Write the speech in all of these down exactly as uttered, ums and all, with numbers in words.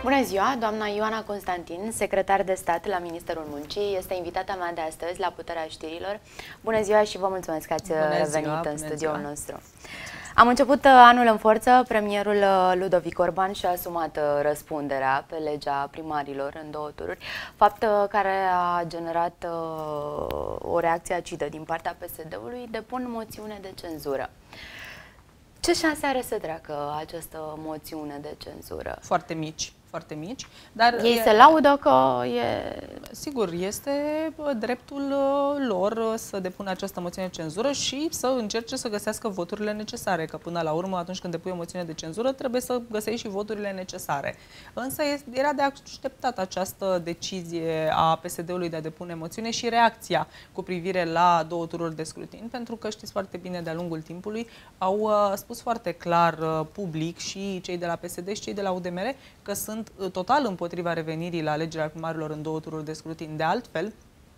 Bună ziua, doamna Ioana Constantin, secretar de stat la Ministerul Muncii, este invitata mea de astăzi la Puterea Știrilor. Bună ziua și vă mulțumesc că ați revenit în studioul nostru. Am început anul în forță, premierul Ludovic Orban și-a asumat răspunderea pe legea primarilor în două tururi, fapt care a generat o reacție acidă din partea P S D-ului, depun moțiune de cenzură. Ce șanse are să treacă această moțiune de cenzură? Foarte mici. foarte mici, dar ei e, se laudă că e... Sigur, este dreptul lor să depună această moțiune de cenzură și să încerce să găsească voturile necesare, că până la urmă, atunci când depui o moțiune de cenzură, trebuie să găsești și voturile necesare. Însă era de așteptat această decizie a P S D-ului de a depune moțiune și reacția cu privire la două tururi de scrutin, pentru că știți foarte bine, de-a lungul timpului, au spus foarte clar public și cei de la P S D și cei de la U D M R că sunt total împotriva revenirii la alegerea primarilor în două tururi de scrutin. De altfel,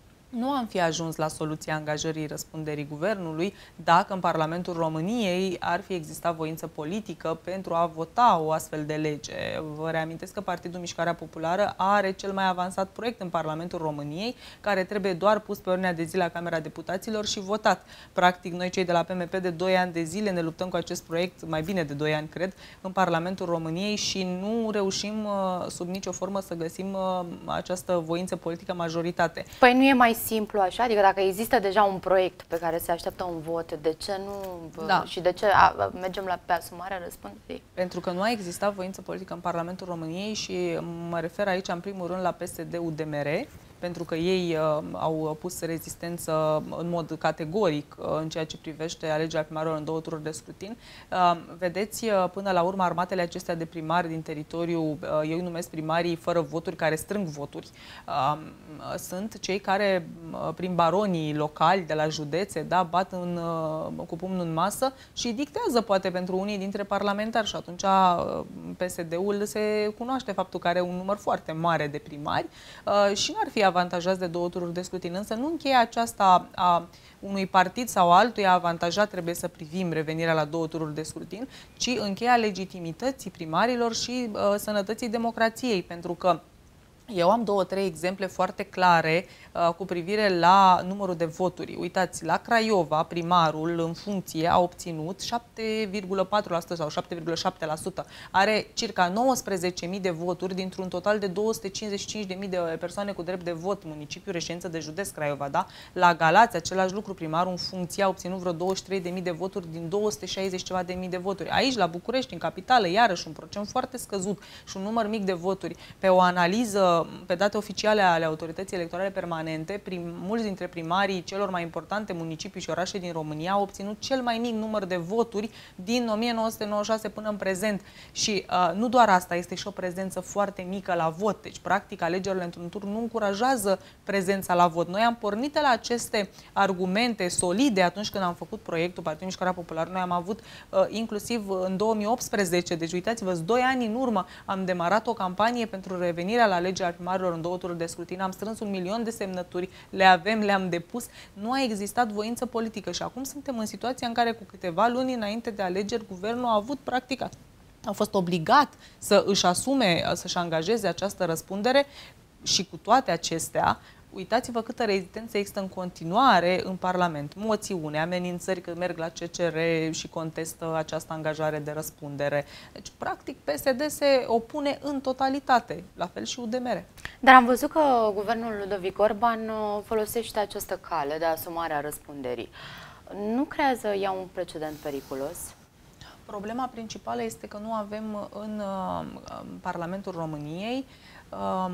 nu am fi ajuns la soluția angajării răspunderii guvernului dacă în Parlamentul României ar fi existat voință politică pentru a vota o astfel de lege. Vă reamintesc că Partidul Mișcarea Populară are cel mai avansat proiect în Parlamentul României, care trebuie doar pus pe ordinea de zi la Camera Deputaților și votat. Practic, noi cei de la P M P de doi ani de zile ne luptăm cu acest proiect, mai bine de doi ani, cred, în Parlamentul României și nu reușim sub nicio formă să găsim această voință politică majoritate. Păi nu e mai simplu așa? Adică dacă există deja un proiect pe care se așteaptă un vot, de ce nu? Da. Și de ce a, mergem la pe asumarea răspunderii? Pentru că nu a existat voință politică în Parlamentul României și mă refer aici în primul rând la P S D U D M R, pentru că ei uh, au pus rezistență în mod categoric uh, în ceea ce privește alegerea primarilor în două tururi de scrutin. Uh, vedeți, uh, până la urmă, armatele acestea de primari din teritoriu, uh, eu îi numesc primarii fără voturi, care strâng voturi, uh, sunt cei care, uh, prin baronii locali de la județe, da, bat în, uh, cu pumnul în masă și dictează, poate, pentru unii dintre parlamentari. Și atunci uh, P S D-ul se cunoaște faptul că are un număr foarte mare de primari uh, și n-ar fi avantajați de două tururi de scrutin. Însă nu încheia aceasta a unui partid sau altuia avantajat, trebuie să privim revenirea la două tururi de scrutin, ci încheia legitimității primarilor și uh, sănătății democrației, pentru că eu am două, trei exemple foarte clare uh, cu privire la numărul de voturi. Uitați, la Craiova, primarul în funcție a obținut șapte virgulă patru la sută sau șapte virgulă șapte la sută. Are circa nouăsprezece mii de voturi dintr-un total de două sute cincizeci și cinci de mii de persoane cu drept de vot, municipiul reședință de județ Craiova, da? La Galați, același lucru, primarul în funcție a obținut vreo douăzeci și trei de mii de voturi din două sute șaizeci ceva de mii de voturi. Aici, la București, în capitală, iarăși un procent foarte scăzut și un număr mic de voturi. Pe o analiză pe date oficiale ale Autorității Electorale Permanente, prim, mulți dintre primarii celor mai importante municipii și orașe din România au obținut cel mai mic număr de voturi din o mie nouă sute nouăzeci și șase până în prezent. Și uh, nu doar asta, este și o prezență foarte mică la vot. Deci, practic, alegerile într-un tur nu încurajează prezența la vot. Noi am pornit de la aceste argumente solide atunci când am făcut proiectul Partidul Mișcarea Populară. Noi am avut uh, inclusiv în două mii optsprezece, deci uitați-vă, doi ani în urmă, am demarat o campanie pentru revenirea la alegerea primarilor în două tururi de scrutin, am strâns un milion de semnături, le avem, le-am depus, nu a existat voință politică și acum suntem în situația în care cu câteva luni înainte de alegeri, guvernul a avut practic, a fost obligat să își asume, să-și angajeze această răspundere și cu toate acestea, uitați-vă câtă rezistență există în continuare în Parlament. Moțiune, amenințări că merg la C C R și contestă această angajare de răspundere. Deci, practic, P S D se opune în totalitate, la fel și U D M R. Dar am văzut că guvernul Ludovic Orban folosește această cale de asumare a răspunderii. Nu creează ea un precedent periculos? Problema principală este că nu avem în uh, Parlamentul României uh,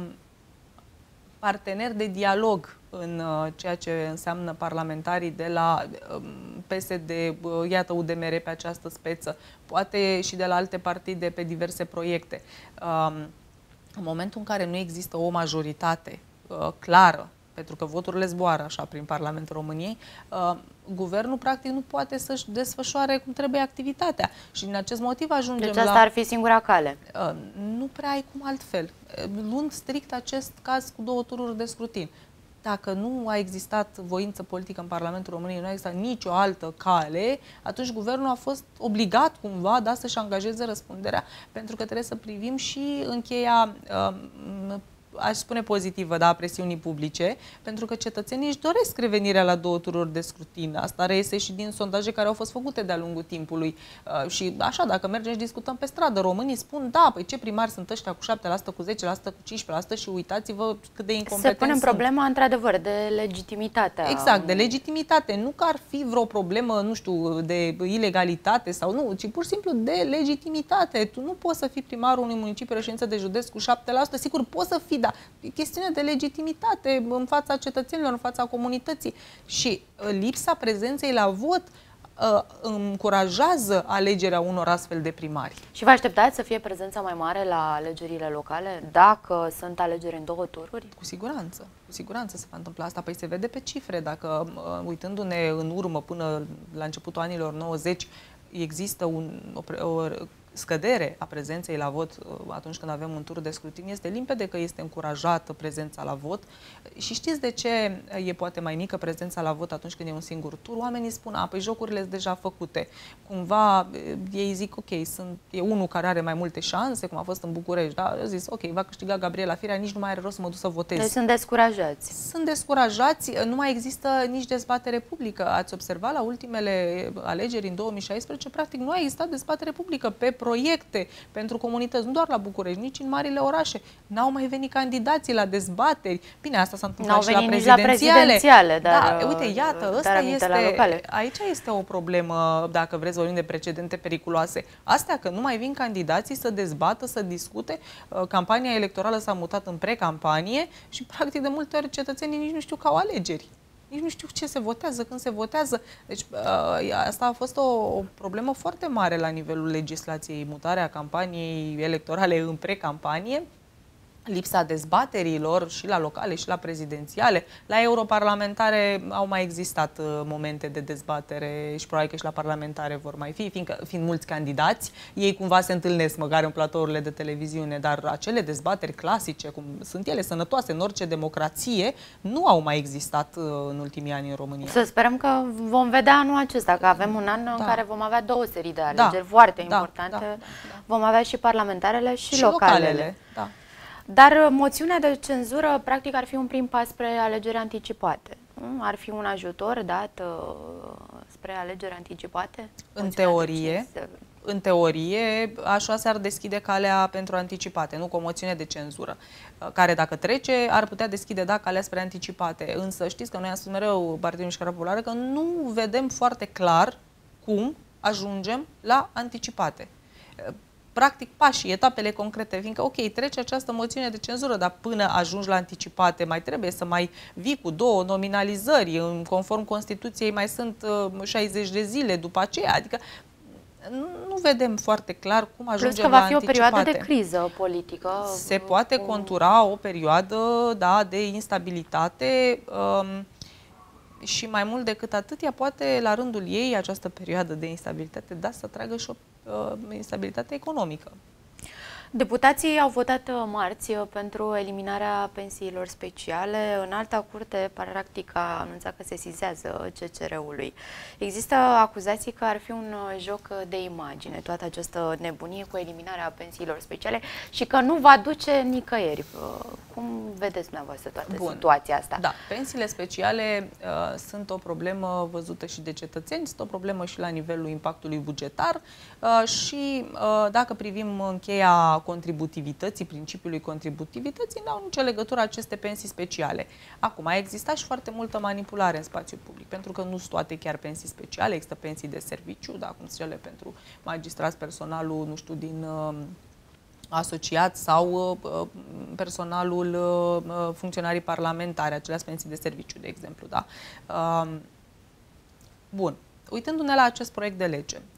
parteneri de dialog în uh, ceea ce înseamnă parlamentarii de la uh, P S D, uh, iată U D M R pe această speță, poate și de la alte partide pe diverse proiecte. Uh, în momentul în care nu există o majoritate uh, clară, pentru că voturile zboară așa prin Parlamentul României, uh, guvernul practic nu poate să-și desfășoare cum trebuie activitatea. Și din acest motiv ajungem deci asta la... ar fi singura cale. Uh, nu prea ai cum altfel. Luând strict acest caz cu două tururi de scrutin. dacă nu a existat voință politică în Parlamentul României, nu a existat nicio altă cale, atunci guvernul a fost obligat cumva, da, să-și angajeze răspunderea, pentru că trebuie să privim și încheia uh, aș spune pozitivă, da, a presiunii publice, pentru că cetățenii își doresc revenirea la două tururi de scrutin. Asta reiese și din sondaje care au fost făcute de-a lungul timpului. Uh, și așa, dacă mergem și discutăm pe stradă, românii spun, da, păi ce primari sunt ăștia cu șapte la sută, cu zece la sută, cu cincisprezece la sută și uitați-vă cât de incompetenți Se pune problema, într-adevăr, de legitimitate. Exact, de legitimitate. Nu că ar fi vreo problemă, nu știu, de ilegalitate sau nu, ci pur și simplu de legitimitate. Tu nu poți să fii primarul unui municipiu, reședință de județ cu șapte la sută, sigur, poți să fii, dar e chestiune de legitimitate în fața cetățenilor, în fața comunității. Și lipsa prezenței la vot uh, încurajează alegerea unor astfel de primari. Și vă așteptați să fie prezența mai mare la alegerile locale, dacă sunt alegeri în două tururi? Cu siguranță. Cu siguranță se va întâmpla asta. Păi se vede pe cifre. Dacă, uh, uitându-ne în urmă până la începutul anilor nouăzeci, există un, o, o scădere a prezenței la vot atunci când avem un tur de scrutin, este limpede că este încurajată prezența la vot. Și știți de ce e poate mai mică prezența la vot atunci când e un singur tur? Oamenii spun, a, păi jocurile sunt deja făcute. Cumva ei zic, ok, sunt, e unul care are mai multe șanse, cum a fost în București, da? Eu zis, ok, va câștiga Gabriela Firea, nici nu mai are rost să mă duc să votez. Deci sunt descurajați. Sunt descurajați, nu mai există nici dezbatere publică. Ați observat la ultimele alegeri în două mii șaisprezece, practic nu a existat dezbatere publică pe proiecte pentru comunități, nu doar la București, nici în marile orașe. N-au mai venit candidații la dezbateri. Bine, asta s-a întâmplat și la prezidențiale. La prezidențiale, dar, da, uite, iată, ăsta este, aici este o problemă, dacă vreți, vorbim de precedente periculoase. Astea că nu mai vin candidații să dezbată, să discute. Campania electorală s-a mutat în precampanie și, practic, de multe ori cetățenii nici nu știu că au alegeri. Nici nu știu ce se votează, când se votează. Deci asta a fost o, o problemă foarte mare la nivelul legislației, mutarea campaniei electorale în precampanie, lipsa dezbaterilor și la locale și la prezidențiale. La europarlamentare au mai existat uh, momente de dezbatere și probabil că și la parlamentare vor mai fi, fiindcă, fiind mulți candidați, ei cumva se întâlnesc măcar în platourile de televiziune, dar acele dezbateri clasice, cum sunt ele sănătoase în orice democrație, nu au mai existat uh, în ultimii ani în România. Să sperăm că vom vedea anul acesta, că avem un an da. în care vom avea două serii de alegeri da. foarte da. importante. Da. Da. Da. Vom avea și parlamentarele și, și localele. localele. Da. Dar moțiunea de cenzură, practic, ar fi un prim pas spre alegeri anticipate. Ar fi un ajutor dat uh, spre alegeri anticipate? În teorie, în teorie, așa s-ar deschide calea pentru anticipate, nu cu o moțiune de cenzură, care dacă trece, ar putea deschide, da, calea spre anticipate. Însă știți că noi am spus mereu, Partidul Mișcarea Populară, că nu vedem foarte clar cum ajungem la anticipate. Practic, pașii, etapele concrete, fiindcă, ok, trece această moțiune de cenzură, dar până ajungi la anticipate, mai trebuie să mai vii cu două nominalizări, în conform Constituției mai sunt uh, șaizeci de zile după aceea, adică nu vedem foarte clar cum ajungem la anticipate. Plus că va fi o perioadă de criză politică. Se poate cu... contura o perioadă, da, de instabilitate um, și mai mult decât atât, ea poate, la rândul ei, această perioadă de instabilitate, da, să tragă și o instabilitate economică. Deputații au votat marți pentru eliminarea pensiilor speciale. Înalta Curte, practic, a anunțat că se sesizează C C R-ului. Există acuzații că ar fi un joc de imagine, toată această nebunie cu eliminarea pensiilor speciale și că nu va duce nicăieri. Cum vedeți dumneavoastră toată Bun. situația asta? Da, pensiile speciale uh, sunt o problemă văzută și de cetățeni, sunt o problemă și la nivelul impactului bugetar uh, și uh, dacă privim încheia contributivității, principiului contributivității, n-au nicio legătură aceste pensii speciale. Acum, a existat și foarte multă manipulare în spațiul public, pentru că nu sunt toate chiar pensii speciale, există pensii de serviciu, da, cum sunt cele pentru magistrați, personalul, nu știu, din uh, asociat sau uh, personalul uh, funcționarii parlamentari, acelea pensii de serviciu, de exemplu, da. Uh, bun. Uitându-ne la acest proiect de lege,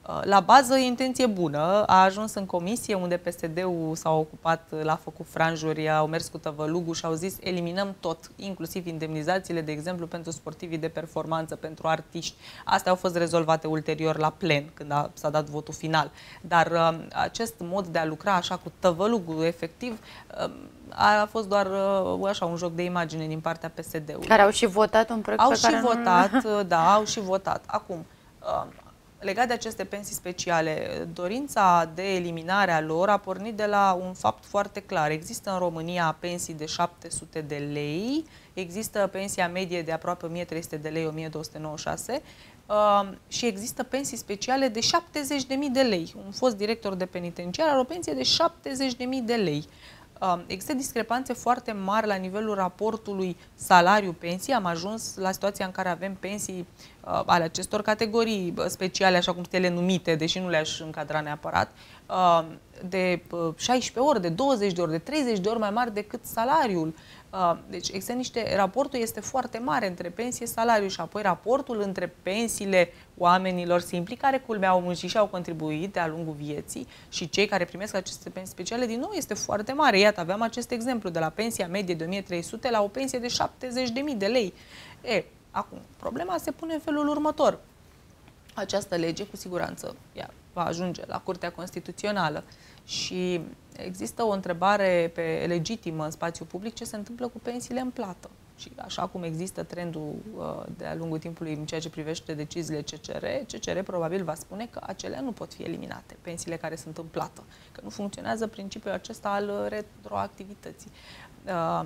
La bază, intenție bună, a ajuns în comisie unde P S D-ul s-a ocupat, l-a făcut franjuri, au mers cu tăvălugul și au zis eliminăm tot, inclusiv indemnizațiile, de exemplu, pentru sportivii de performanță, pentru artiști. Astea au fost rezolvate ulterior la plen, când s-a dat votul final. Dar uh, acest mod de a lucra așa cu tăvălugul, efectiv, uh, a fost doar uh, așa un joc de imagine din partea P S D-ului. Care au și votat un proiect au pe și care votat, nu... da, au și votat. Acum, uh, legat de aceste pensii speciale, dorința de eliminare a lor a pornit de la un fapt foarte clar. Există în România pensii de șapte sute de lei, există pensia medie de aproape o mie trei sute de lei, o mie două sute nouăzeci și șase, uh, și există pensii speciale de șaptezeci de mii de lei. Un fost director de penitenciar are o pensie de șaptezeci de mii de lei. Există discrepanțe foarte mari la nivelul raportului salariu-pensii. Am ajuns la situația în care avem pensii uh, ale acestor categorii speciale, așa cum sunt ele numite, deși nu le-aș încadra neapărat, uh, de șaisprezece ori, de douăzeci de ori, de treizeci de ori mai mari decât salariul. Uh, deci există niște, raportul este foarte mare între pensie și salariu și apoi raportul între pensiile oamenilor simpli care culmea au muncit și au contribuit de-a lungul vieții și cei care primesc aceste pensii speciale, din nou, este foarte mare. Iată, aveam acest exemplu de la pensia medie de o mie trei sute la o pensie de șaptezeci de mii de lei. E, acum, problema se pune în felul următor. Această lege, cu siguranță, ea va ajunge la Curtea Constituțională și există o întrebare pe legitimă în spațiu public: ce se întâmplă cu pensiile în plată? Și așa cum există trendul uh, de-a lungul timpului în ceea ce privește deciziile C C R, C C R probabil va spune că acelea nu pot fi eliminate, pensiile care sunt în plată, că nu funcționează principiul acesta al retroactivității. Uh,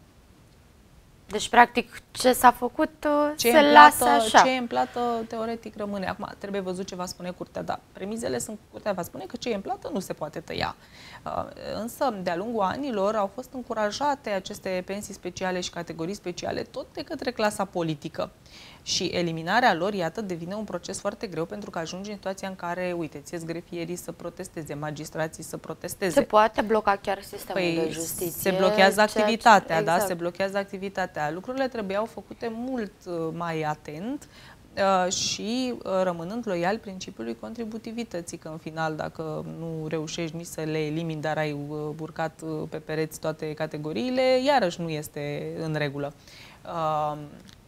Deci, practic, ce s-a făcut ce se lasă așa. Ce e în plată, teoretic, rămâne. Acum, trebuie văzut ce va spune Curtea. Da, premizele sunt, Curtea va spune că ce e în plată nu se poate tăia. Însă, de-a lungul anilor, au fost încurajate aceste pensii speciale și categorii speciale tot de către clasa politică. Și eliminarea lor, iată, devine un proces foarte greu, pentru că ajunge în situația în care, uite, ți-e grefierii să protesteze, magistrații să protesteze. Se poate bloca chiar sistemul păi, de justiție. Se blochează activitatea, ce... exact. da? Se blochează activitatea. Lucrurile trebuiau făcute mult mai atent uh, și uh, rămânând loial principiului contributivității, că în final, dacă nu reușești nici să le elimini, dar ai uh, burcat uh, pe pereți toate categoriile, iarăși nu este în regulă. Uh,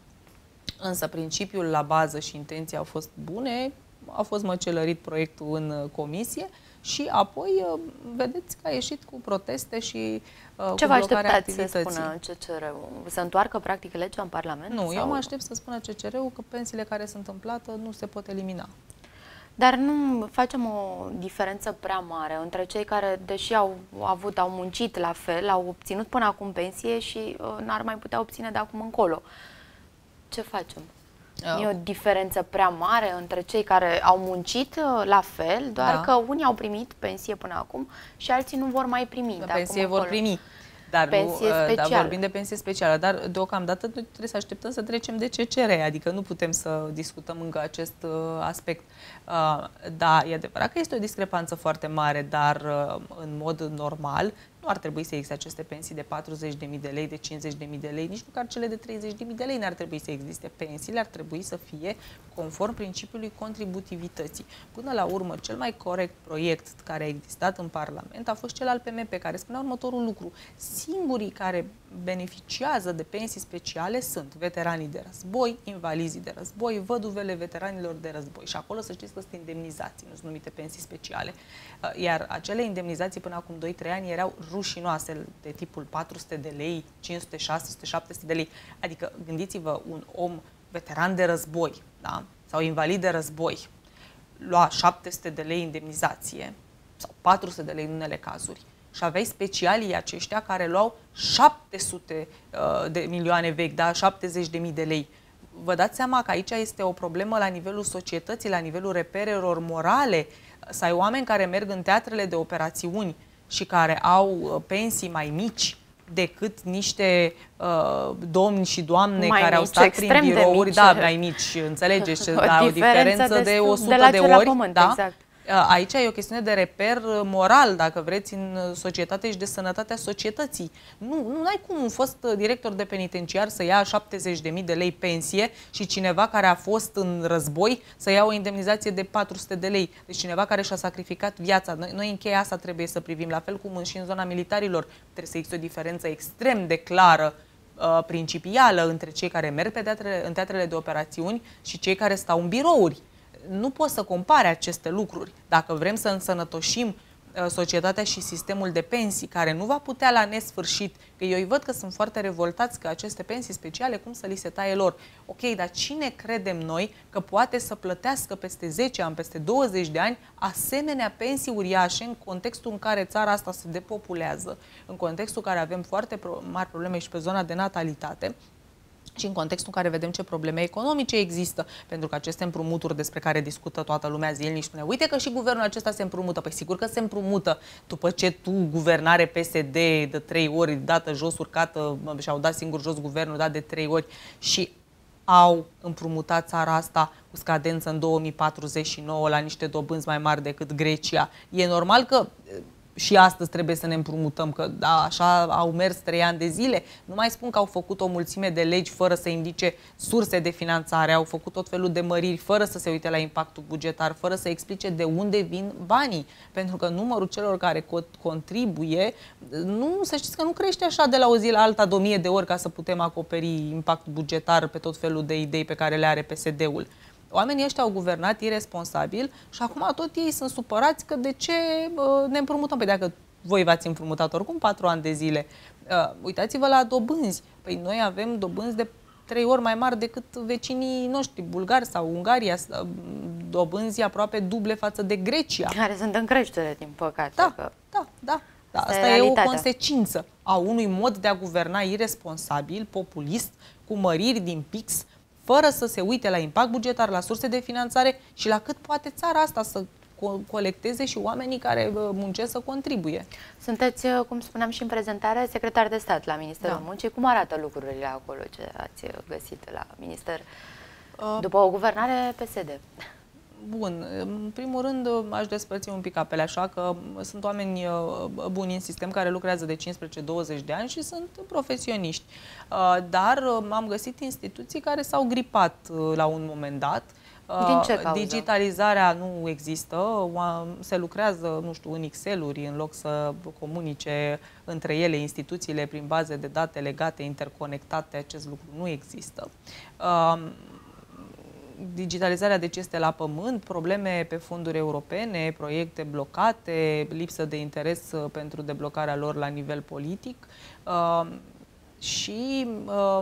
Însă principiul la bază și intenția au fost bune, a fost măcelărit proiectul în comisie și apoi vedeți că a ieșit cu proteste și uh, ce cu blocarea activității. Ce vă așteptați să spună C C R-ul? Să întoarcă practic legea în Parlament? Nu, sau? eu mă aștept să spună C C R-ul că pensiile care sunt în plată nu se pot elimina. Dar nu facem o diferență prea mare între cei care, deși au avut, au muncit la fel, au obținut până acum pensie și uh, n-ar mai putea obține de acum încolo. Ce facem? Uh. E o diferență prea mare între cei care au muncit uh, la fel, doar da. că unii au primit pensie până acum și alții nu vor mai primi. De pensie vor primi. Dar, pensie nu, dar vorbim de pensie specială, dar deocamdată trebuie să așteptăm să trecem de C C R, adică nu putem să discutăm încă acest uh, aspect. Uh, da, e adevărat că este o discrepanță foarte mare, dar uh, în mod normal nu ar trebui să existe aceste pensii de patruzeci de mii de lei, de cincizeci de mii de lei, nici măcar cele de treizeci de mii de lei n-ar trebui să existe. Pensiile ar trebui să fie conform principiului contributivității. Până la urmă, cel mai corect proiect care a existat în Parlament a fost cel al P M P, care spunea următorul lucru: singurii care beneficiază de pensii speciale sunt veteranii de război, invalizii de război, văduvele veteranilor de război. Și acolo să știți că sunt indemnizații, nu sunt numite pensii speciale. Iar acele indemnizații până acum doi trei ani erau rușinoase, de tipul patru sute de lei, cinci sute, șase sute, șapte sute de lei. Adică gândiți-vă, un om veteran de război, da? Sau invalid de război lua șapte sute de lei indemnizație sau patru sute de lei în unele cazuri. Și aveai specialii aceștia care luau șapte sute uh, de milioane vechi, da? șaptezeci de mii de lei. Vă dați seama că aici este o problemă la nivelul societății, la nivelul reperelor morale, să ai oameni care merg în teatrele de operațiuni și care au pensii mai mici decât niște uh, domni și doamne mai care mici, au stat prin birouri, da, mai mici, înțelegeți, da, o diferență de o sută de, de ori, pământ, da? Exact. Aici e o chestiune de reper moral, dacă vreți, în societate și de sănătatea societății. Nu, nu ai cum un fost director de penitenciar să ia șaptezeci de mii de lei pensie și cineva care a fost în război să ia o indemnizație de patru sute de lei. Deci cineva care și-a sacrificat viața. Noi, noi în cheia asta trebuie să privim, la fel cum și în zona militarilor. Trebuie să existe o diferență extrem de clară, uh, principială, între cei care merg pe teatrele, în teatrele de operațiuni și cei care stau în birouri. Nu poți să compare aceste lucruri. Dacă vrem să însănătoșim societatea și sistemul de pensii, care nu va putea la nesfârșit, că eu îi văd că sunt foarte revoltați că aceste pensii speciale, cum să li se taie lor? Ok, dar cine credem noi că poate să plătească peste zece ani, peste douăzeci de ani, asemenea pensii uriașe în contextul în care țara asta se depopulează, în contextul în care avem foarte mari probleme și pe zona de natalitate, și în contextul în care vedem ce probleme economice există, pentru că aceste împrumuturi despre care discută toată lumea zilnic spune, uite că și guvernul acesta se împrumută. Păi sigur că se împrumută după ce tu, guvernare P S D, de trei ori dată jos, urcată, și-au dat singur jos guvernul, dat de trei ori și au împrumutat țara asta cu scadență în două mii patruzeci și nouă la niște dobânzi mai mari decât Grecia. E normal că și astăzi trebuie să ne împrumutăm, că da, așa au mers trei ani de zile. Nu mai spun că au făcut o mulțime de legi fără să indice surse de finanțare, au făcut tot felul de măriri fără să se uite la impactul bugetar, fără să explice de unde vin banii. Pentru că numărul celor care contribuie, nu, să știți că nu crește așa de la o zi la alta de o mie de ori ca să putem acoperi impactul bugetar pe tot felul de idei pe care le are P S D-ul. Oamenii ăștia au guvernat iresponsabil și acum tot ei sunt supărați că de ce uh, ne împrumutăm. Păi dacă voi v-ați împrumutat oricum patru ani de zile, uh, uitați-vă la dobânzi. Păi noi avem dobânzi de trei ori mai mari decât vecinii noștri, bulgari sau Ungaria, uh, dobânzi aproape duble față de Grecia. Care sunt în creștere, din păcate. Da, că... da, da. da. Asta, Asta e, e o consecință a unui mod de a guverna iresponsabil, populist, cu măriri din pix, fără să se uite la impact bugetar, la surse de finanțare și la cât poate țara asta să co colecteze și oamenii care muncesc să contribuie. Sunteți, cum spuneam și în prezentare, secretar de stat la Ministerul da. Muncii. Cum arată lucrurile acolo, ce ați găsit la Minister după o guvernare P S D? Bun, în primul rând aș despărți un pic apele, așa că sunt oameni buni în sistem care lucrează de cincisprezece douăzeci de ani și sunt profesioniști. Dar am găsit instituții care s-au gripat la un moment dat. Din ce cauză? Digitalizarea nu există, se lucrează, nu știu, în Excel-uri în loc să comunice între ele instituțiile prin baze de date legate, interconectate, acest lucru nu există. Digitalizarea deci este la pământ, probleme pe fonduri europene, proiecte blocate, lipsă de interes pentru deblocarea lor la nivel politic uh, și uh,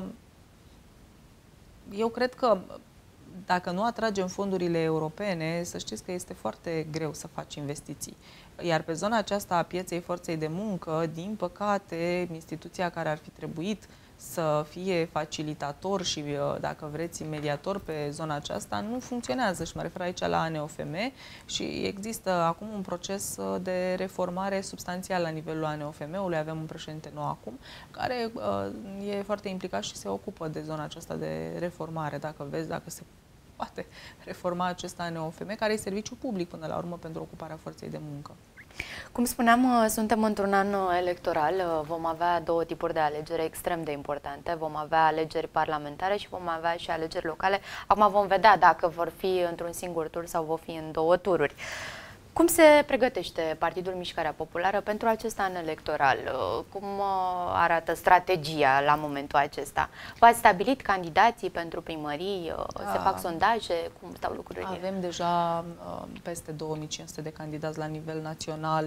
eu cred că dacă nu atragem fondurile europene, să știți că este foarte greu să faci investiții. Iar pe zona aceasta a pieței forței de muncă, din păcate, instituția care ar fi trebuit să fie facilitator și, dacă vreți, mediator pe zona aceasta, nu funcționează. Și mă refer aici la A N O F M și există acum un proces de reformare substanțial la nivelul A N O F M-ului. Avem un președinte nou acum, care uh, e foarte implicat și se ocupă de zona aceasta de reformare, dacă vezi, dacă se poate reforma acest A N O F M, care e serviciu public până la urmă pentru ocuparea forței de muncă. Cum spuneam, suntem într-un an electoral, vom avea două tipuri de alegeri extrem de importante. Vom avea alegeri parlamentare și vom avea și alegeri locale. Acum vom vedea dacă vor fi într-un singur tur sau vor fi în două tururi. Cum se pregătește Partidul Mișcarea Populară pentru acest an electoral? Cum arată strategia la momentul acesta? V-ați stabilit candidații pentru primării? Se fac sondaje? Cum stau lucrurile? Avem deja peste două mii cinci sute de candidați la nivel național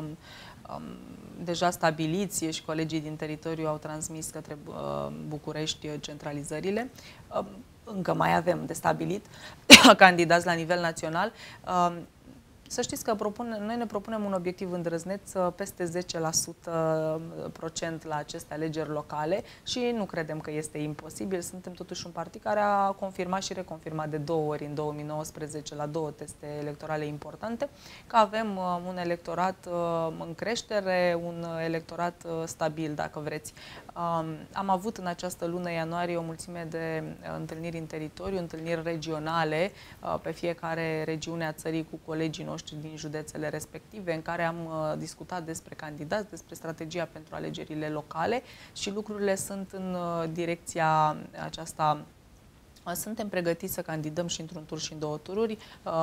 deja stabiliți și colegii din teritoriu au transmis către București centralizările. Încă mai avem de stabilit candidați la nivel național. Să știți că propune, noi ne propunem un obiectiv îndrăzneț peste zece la sută procent la aceste alegeri locale și nu credem că este imposibil. Suntem totuși un partid care a confirmat și reconfirmat de două ori în două mii nouăsprezece la două teste electorale importante că avem un electorat în creștere, un electorat stabil, dacă vreți. Am avut în această lună ianuarie o mulțime de întâlniri în teritoriu, întâlniri regionale pe fiecare regiune a țării cu colegii noștri noștri din județele respective, în care am discutat despre candidați, despre strategia pentru alegerile locale și lucrurile sunt în direcția aceasta. Suntem pregătiți să candidăm și într-un tur și în două tururi.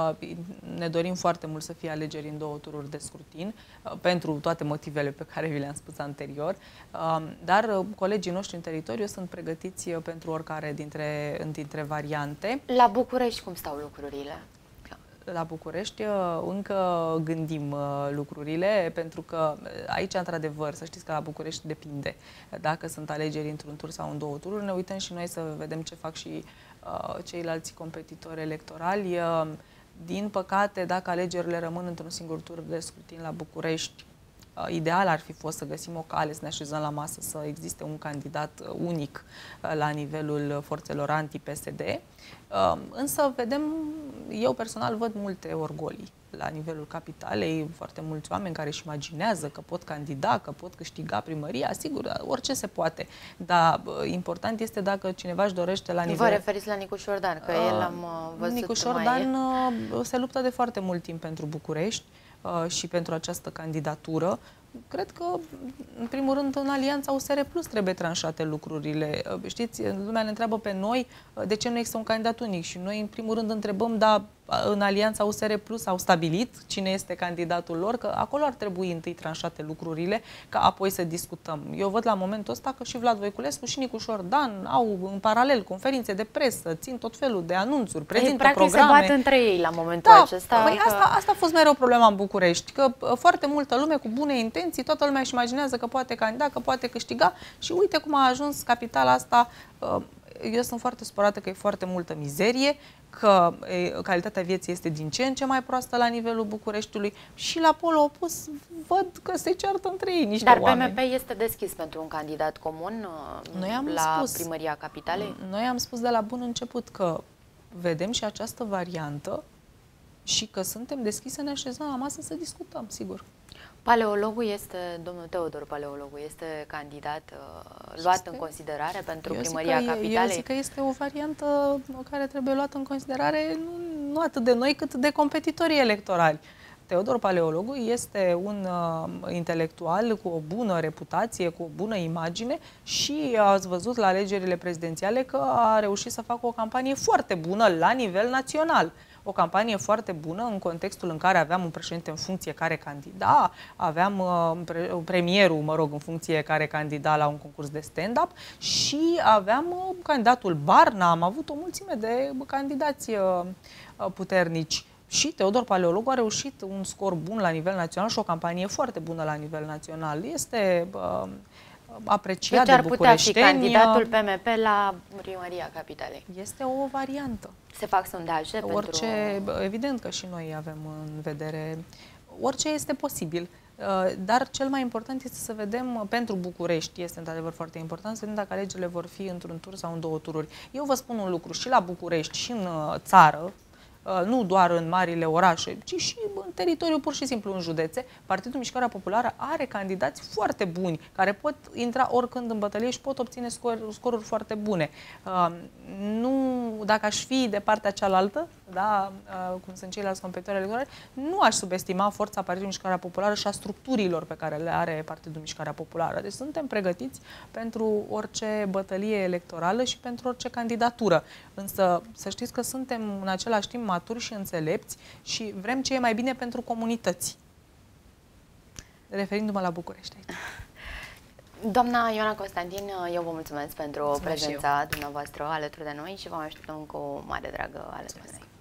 Ne dorim foarte mult să fie alegeri în două tururi de scrutin, pentru toate motivele pe care vi le-am spus anterior. Dar colegii noștri în teritoriu sunt pregătiți pentru oricare dintre, dintre variante. La București cum stau lucrurile? La București încă gândim lucrurile, pentru că aici, într-adevăr, să știți că la București depinde. Dacă sunt alegeri într-un tur sau în două tururi, ne uităm și noi să vedem ce fac și uh, ceilalți competitori electorali. Uh, din păcate, dacă alegerile rămân într-un singur tur de scrutin la București, uh, ideal ar fi fost să găsim o cale, să ne așezăm la masă, să existe un candidat unic uh, la nivelul forțelor anti-P S D. Uh, însă vedem, eu personal văd multe orgolii la nivelul capitalei, foarte mulți oameni care își imaginează că pot candida, că pot câștiga primăria, sigur, orice se poate. Dar uh, important este dacă cineva își dorește la nivel... Vă referiți la Nicu Șordan, că uh, el am văzut Nicu Șordan uh, se luptă de foarte mult timp pentru București uh, și pentru această candidatură. Cred că, în primul rând, în Alianța U S R Plus trebuie tranșate lucrurile. Știți, lumea ne întreabă pe noi de ce nu există un candidat unic și noi, în primul rând, întrebăm, dar în Alianța U S R Plus au stabilit cine este candidatul lor, că acolo ar trebui întâi tranșate lucrurile, ca apoi să discutăm. Eu văd la momentul ăsta că și Vlad Voiculescu și Nicu Șordan au în paralel conferințe de presă, țin tot felul de anunțuri, prezintă ei, programe. Practic se bat între ei la momentul da, acesta. Păi că... asta, asta a fost mereu problema în București, că foarte multă lume cu bune intenții, toată lumea își imaginează că poate candida, că poate câștiga și uite cum a ajuns capitala asta. Eu sunt foarte supărată că e foarte multă mizerie, că e, calitatea vieții este din ce în ce mai proastă la nivelul Bucureștiului și la polul opus văd că se ceartă între ei niște Dar oameni. P M P este deschis pentru un candidat comun noi am la spus, primăria capitalei? Noi am spus de la bun început că vedem și această variantă și că suntem deschise să ne așezăm la masă să discutăm, sigur. Paleologul este, domnul Teodor Paleologul, este candidat uh, luat este, în considerare pentru eu primăria că, capitalei? Eu zic că este o variantă care trebuie luată în considerare nu, nu atât de noi, cât de competitorii electorali. Teodor Paleologul este un uh, intelectual cu o bună reputație, cu o bună imagine și ați văzut la alegerile prezidențiale că a reușit să facă o campanie foarte bună la nivel național. O campanie foarte bună în contextul în care aveam un președinte în funcție care candida, aveam uh, pre premierul, mă rog, în funcție care candida la un concurs de stand-up și aveam uh, candidatul Barna, am avut o mulțime de candidați uh, puternici. Și Teodor Paleologul a reușit un scor bun la nivel național și o campanie foarte bună la nivel național. Este uh, apreciat deci de bucureșteni. Ar putea fi candidatul P M P la primăria capitalei? Este o variantă. Se fac sondaje orice, pentru... Evident că și noi avem în vedere, orice este posibil. Dar cel mai important este să vedem, pentru București este într-adevăr foarte important, să vedem dacă alegerile vor fi într-un tur sau în două tururi. Eu vă spun un lucru, și la București, și în țară, nu doar în marile orașe, ci și în teritoriu, pur și simplu în județe, Partidul Mișcarea Populară are candidați foarte buni, care pot intra oricând în bătălie și pot obține scor, scoruri foarte bune. Uh, nu, dacă aș fi de partea cealaltă, da, uh, cum sunt ceilalți competitori electorali, nu aș subestima forța Partidului Mișcarea Populară și a structurilor pe care le are Partidul Mișcarea Populară. Deci suntem pregătiți pentru orice bătălie electorală și pentru orice candidatură. Însă să știți că suntem în același timp maturi și înțelepți și vrem ce e mai bine pentru comunități. Referindu-mă la București aici. Doamna Ioana Constantin, eu vă mulțumesc pentru mulțumesc prezența dumneavoastră alături de noi și vă așteptăm cu mare dragă alături de noi.